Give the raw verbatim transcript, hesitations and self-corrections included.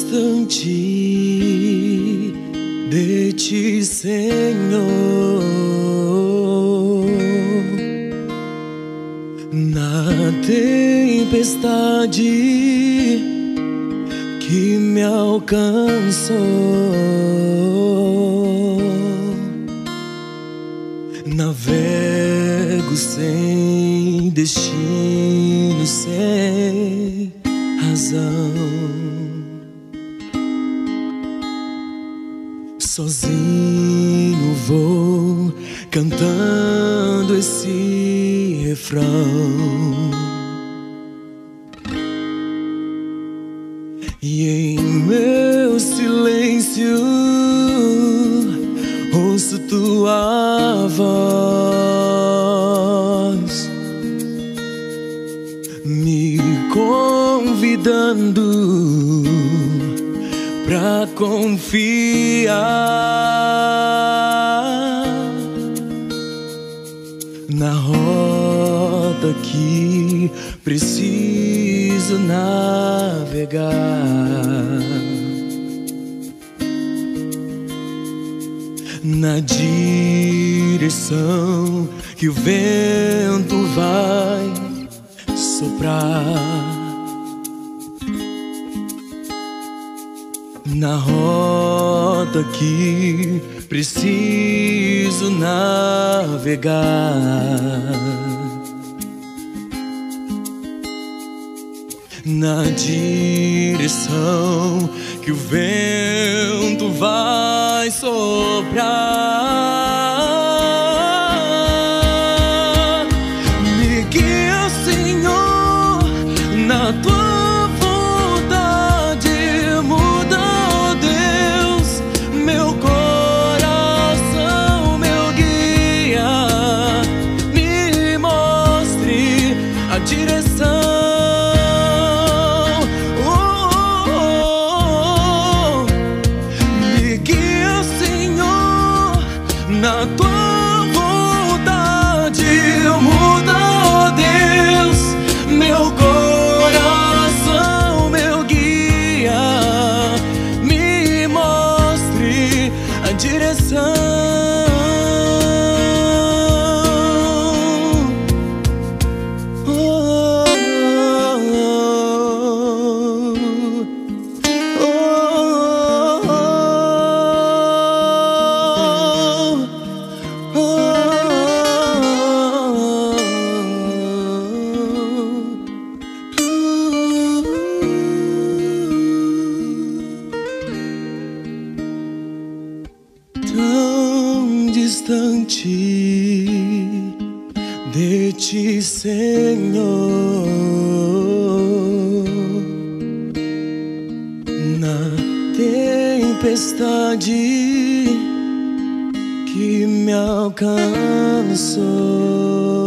distante de ti, Senhor, na tempestade que me alcançou, navego sem destino, sem razão, sozinho vou cantando esse refrão, e em meu silêncio ouço tua voz me convidando pra confiar na rota que preciso navegar, na direção que o vento vai soprar, na rota que preciso navegar, na direção que o vento vai soprar. Me guia, Senhor, na tua vontade, muda, ó Deus, meu coração, meu guia, me mostre a direção. Na tua vontade, muda, ó Deus, meu coração, meu guia, me mostre a direção. Tão distante de ti, Senhor, na tempestade que me alcançou,